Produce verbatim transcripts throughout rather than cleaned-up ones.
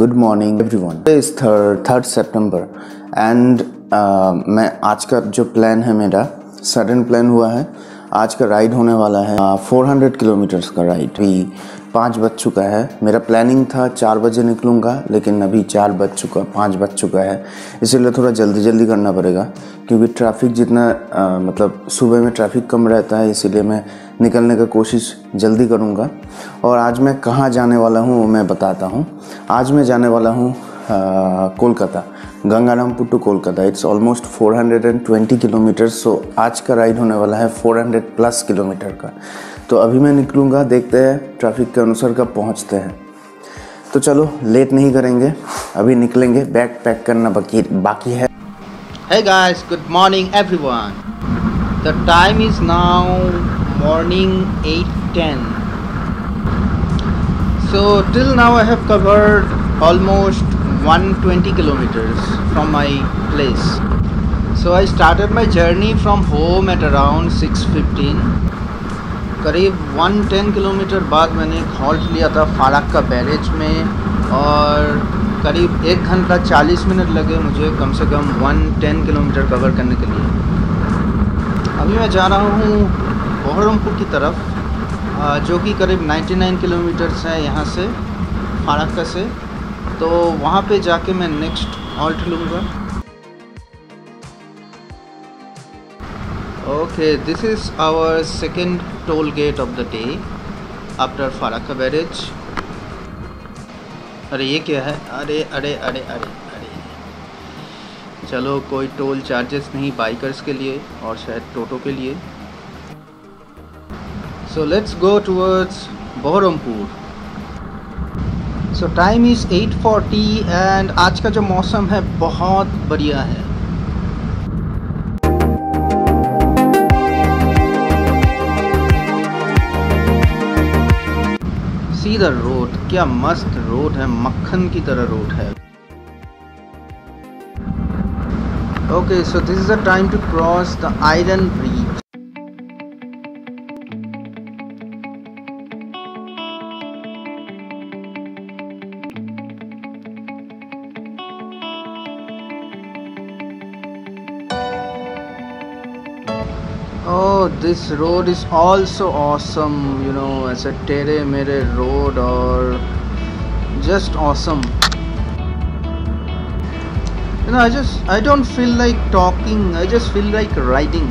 Good morning everyone. इस third third सितंबर and मैं आज का जो प्लान है मेरा सडन प्लान हुआ है। आज का राइड होने वाला है फोर हंड्रेड किलोमीटर्स का राइड। अभी पाँच बज चुका है। मेरा प्लानिंग था चार बजे निकलूँगा, लेकिन अभी चार बज चुका पाँच बज चुका है, इसीलिए थोड़ा जल्दी जल्दी करना पड़ेगा क्योंकि ट्रैफिक जितना आ, मतलब सुबह में ट्रैफिक कम रहता है, इसीलिए मैं निकलने का कोशिश जल्दी करूँगा। और आज मैं कहाँ जाने वाला हूँ वो मैं बताता हूँ। आज मैं जाने वाला हूँ Kolkata, Gangarampur to Kolkata. It's almost four hundred twenty kilometre. So आज का राइड होने वाला है फोर हंड्रेड प्लस किलोमीटर का। तो अभी मैं निकलूँगा, देखते हैं ट्रैफिक के अनुसार कब पहुँचते हैं। तो चलो लेट नहीं करेंगे, अभी निकलेंगे। बैग पैक करना बाकी बाकी है। Hey guys, good morning everyone. The time is now morning eight ten. So till now I have covered almost one hundred twenty kilometers from my place. So I started my journey from home at around six fifteen. करीब एक सौ दस kilometre बाद मैंने एक halt लिया था फारक्का barrage में, और करीब एक घंटा चालीस मिनट लगे मुझे कम से कम एक सौ दस किलोमीटर कवर करने के लिए। अभी मैं जा रहा हूँ बहरमपुर की तरफ, जो कि करीब निन्यानवे किलोमीटर्स है यहाँ से, फारक्का से। तो वहाँ पे जाके मैं नेक्स्ट हॉल्ट लूँगा। Okay, this is our second toll gate of the day after Farakka Barrage. अरे ये क्या है? अरे अरे अरे अरे अरे चलो, कोई टोल चार्जेस नहीं बाइकर्स के लिए और शायद टोटो के लिए। So let's go towards Baharampur. So time is eight forty and आज का जो मौसम है बहुत बढ़िया है। सीधा रोड, क्या मस्त रोड है, मक्खन की तरह रोड है। Okay, so this is the time to cross the iron bridge. Oh, this road is also awesome, you know, ऐसे टेढ़े मेरे रोड और just awesome. You know, I just I don't feel like talking, I just feel like riding.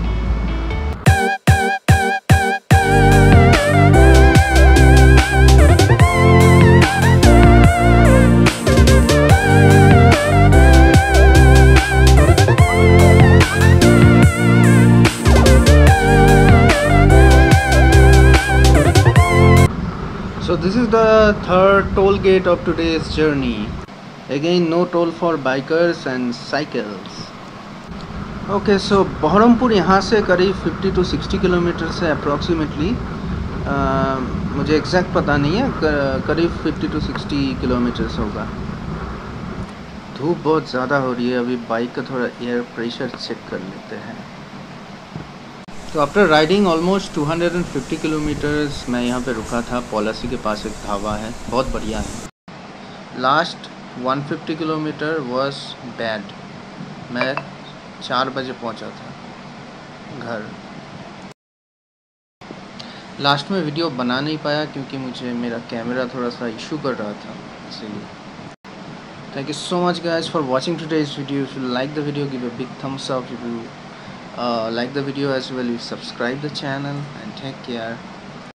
So this is the third toll gate of today's journey. Again, no toll for bikers and cycles. Okay, so Baharampur यहाँ से करीब fifty to sixty kilometre से approximately, मुझे exact पता नहीं है, करीब fifty to sixty kilometres होगा। धूप बहुत ज़्यादा हो रही है, अभी बाइक का थोड़ा एयर प्रेशर चेक कर लेते हैं। तो after riding almost two hundred fifty kilometres मैं यहाँ पे रुका था। पॉलिसी के पास एक ढाबा है, बहुत बढ़िया है। Last one fifty kilometre was bad. मैं चार बजे पहुँचा था घर। लास्ट में वीडियो बना नहीं पाया क्योंकि मुझे मेरा कैमरा थोड़ा सा इशू कर रहा था, इसीलिए। Thank you so much guys for watching today's video. If you like the video, give a big thumbs up. If you Uh, like the video as well, you subscribe the channel and take care.